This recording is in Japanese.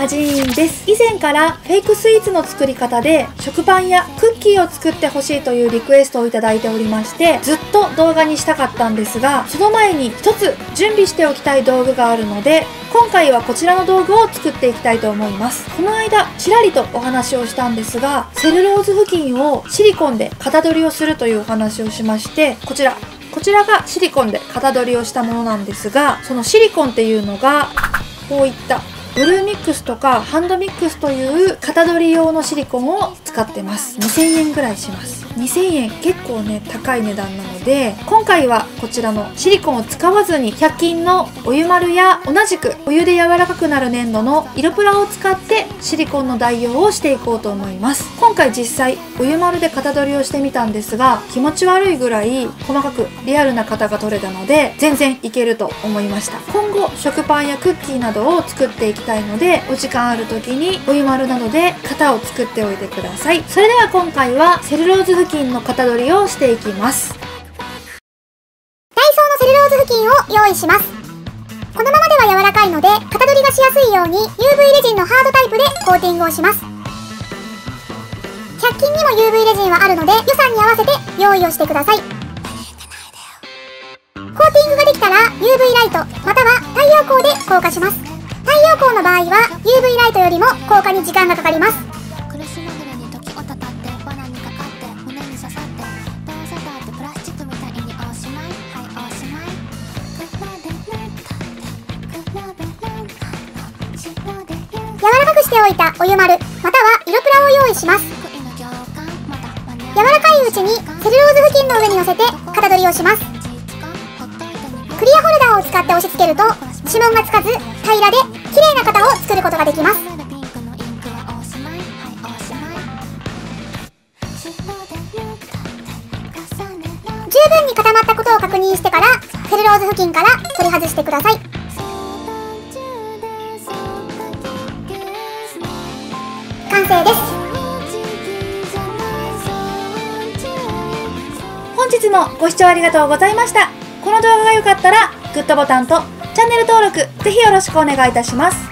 はじーんです。以前からフェイクスイーツの作り方で食パンやクッキーを作ってほしいというリクエストをいただいておりまして、ずっと動画にしたかったんですが、その前に一つ準備しておきたい道具があるので、今回はこちらの道具を作っていきたいと思います。この間ちらりとお話をしたんですが、セルローズ布巾をシリコンで型取りをするというお話をしまして、こちらがシリコンで型取りをしたものなんですが、そのシリコンっていうのがこういったブルーミックスとかハンドミックスという型取り用のシリコンを使ってます。2000円ぐらいします。2000円結構ね高い値段なので、今回はこちらのシリコンを使わずに100均のお湯丸や同じくお湯で柔らかくなる粘土の色プラを使ってシリコンの代用をしていこうと思います。今回実際お湯丸で型取りをしてみたんですが、気持ち悪いぐらい細かくリアルな型が取れたので全然いけると思いました。今後食パンやクッキーなどを作っていきたいので、お時間ある時にお湯丸などで型を作っておいてください。それでは今回はセルローズ布巾の型取りをしていきます。 ダイソーのセルローズ布巾を用意します。このままでは柔らかいので型取りがしやすいように UV レジンのハードタイプでコーティングをします。100均にも UV レジンはあるので予算に合わせて用意をしてください。コーティングができたら UV ライトまたは太陽光で硬化します。太陽光の場合は UV ライトよりも硬化に時間がかかります。柔らかくしておいたお湯丸または色プラを用意します。柔らかいうちにセルローズ布巾の上に乗せて型取りをします。クリアホルダーを使って押し付けると指紋がつかず平らで綺麗な型を作ることができます。十分に固まったことを確認してからセルローズ布巾から取り外してください。完成です。 本日もご視聴ありがとうございました。この動画が良かったらグッドボタンとチャンネル登録ぜひよろしくお願いいたします。